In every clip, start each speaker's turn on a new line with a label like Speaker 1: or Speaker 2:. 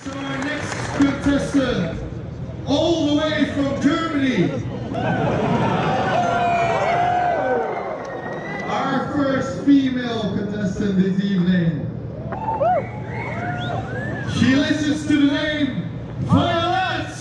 Speaker 1: So our next contestant, all the way from Germany. Our first female contestant this evening. She listens to the name Violet.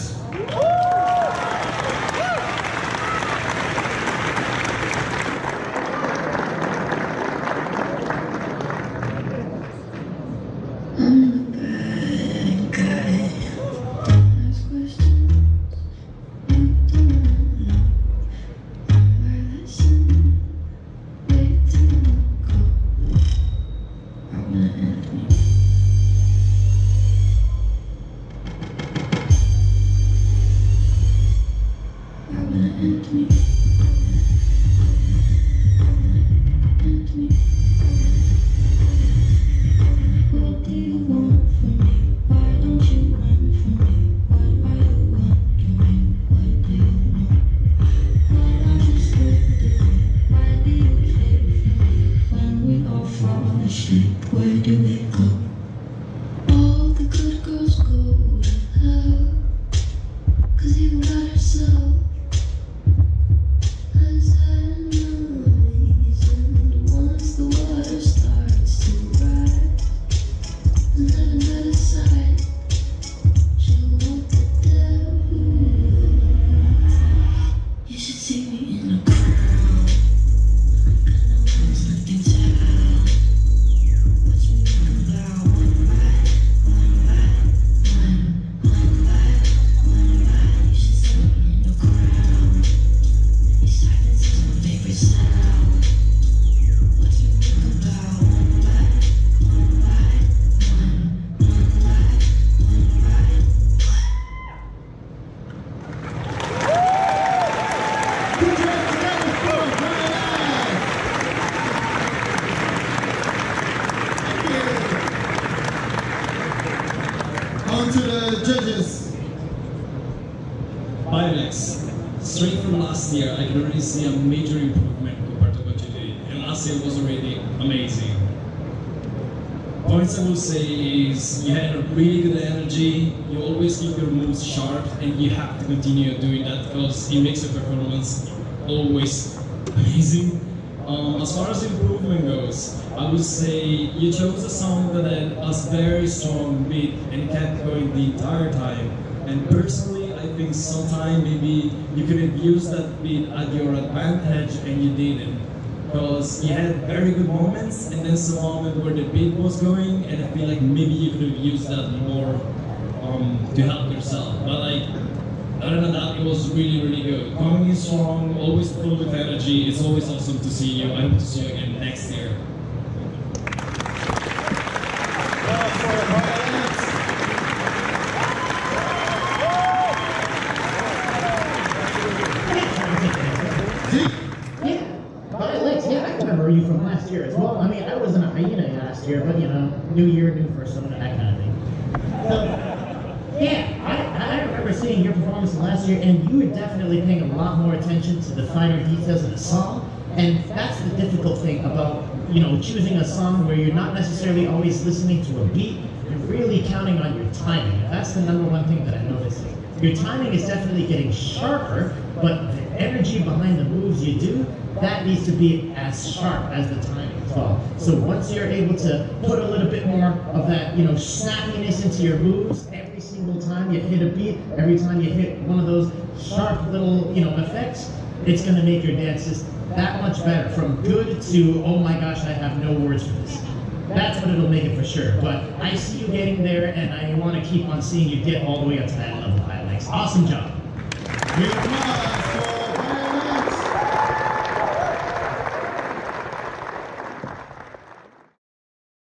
Speaker 2: Where do they go? All the good girls go to hell, 'cause even God herself has had no reason. Once the water starts to rise, and heaven by the side, she'll want the devil. You should see me in a crowd, and no one's looking down.
Speaker 1: On to the judges.
Speaker 3: Biolex, straight from last year, I can already see a major improvement compared to what you did. And last year was already amazing. Points I will say is you had a really good energy, you always keep your moves sharp, and you have to continue doing that because it makes your performance always amazing. As far as improvement goes, I would say you chose a song that had a very strong beat and kept going the entire time. And personally, I think sometimes maybe you could have used that beat at your advantage and you didn't. Because you had very good moments and then some moment where the beat was going, and I feel like maybe you could have used that more to help yourself. But like, other than that, it was really, really good. Coming in strong, always full with energy. It's always awesome to see you. I hope to see you again next year.
Speaker 4: Yeah, I remember you from last year as well. I mean, I was in a hyena last year, but you know, new year, new persona, that kind of thing. Yeah, I remember seeing your performance last year, and you were definitely paying a lot more attention to the finer details of the song. And that's the difficult thing about, you know, choosing a song where you're not necessarily always listening to a beat. You're really counting on your timing. That's the number one thing that I noticed. Your timing is definitely getting sharper, but the energy behind the moves you do, that needs to be as sharp as the timing as well. So once you're able to put a little bit more of that, you know, snappiness into your moves, every single time you hit a beat, every time you hit one of those sharp little, you know, effects, it's gonna make your dances that much better. From good to, oh my gosh, I have no words for this. That's what it'll make it for sure. But I see you getting there, and I want to keep on seeing you get all the way up to that level, Alex. Awesome job.